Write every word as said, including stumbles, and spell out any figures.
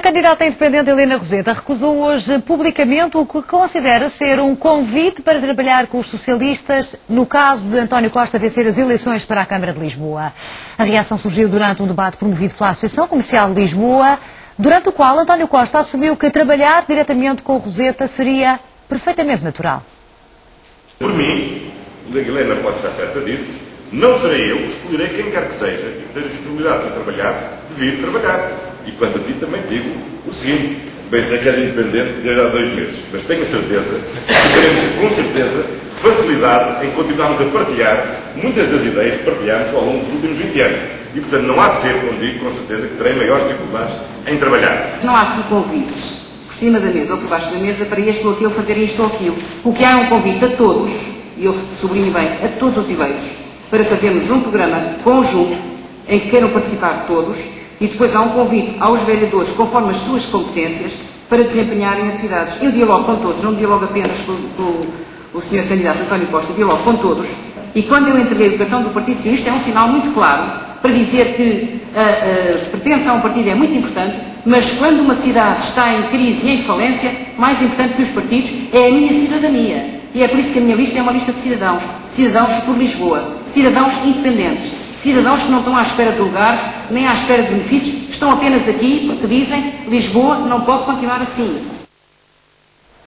candidata independente Helena Roseta recusou hoje publicamente o que considera ser um convite para trabalhar com os socialistas no caso de António Costa vencer as eleições para a Câmara de Lisboa. A reação surgiu durante um debate promovido pela Associação Comercial de Lisboa, durante o qual António Costa assumiu que trabalhar diretamente com Roseta seria perfeitamente natural. Por mim, a Helena pode estar certa disso, não serei eu, escolherei quem quer que seja e ter a disponibilidade para trabalhar, de vir trabalhar. E quanto a ti também digo o seguinte, bem sei que és independente desde há dois meses, mas tenho a certeza que teremos com certeza facilidade em continuarmos a partilhar muitas das ideias que partilhamos ao longo dos últimos vinte anos. E portanto não há de ser, como digo, com certeza que terei maiores dificuldades em trabalhar. Não há aqui convites por cima da mesa ou por baixo da mesa para este ou aquele fazer isto ou aquilo. O que há é um convite a todos, e eu sublinho bem, a todos os eleitos, para fazermos um programa conjunto em que queiram participar todos. E depois há um convite aos vereadores, conforme as suas competências, para desempenharem atividades. Eu dialogo com todos, não dialogo apenas com, com o senhor candidato António Costa, dialogo com todos. E quando eu entreguei o cartão do Partido Socialista é um sinal muito claro para dizer que a, a pertença a um partido é muito importante, mas quando uma cidade está em crise e em falência, mais importante que os partidos é a minha cidadania. E é por isso que a minha lista é uma lista de cidadãos. Cidadãos por Lisboa. Cidadãos independentes. Cidadãos que não estão à espera de lugares, nem à espera de benefícios, estão apenas aqui porque dizem Lisboa não pode continuar assim.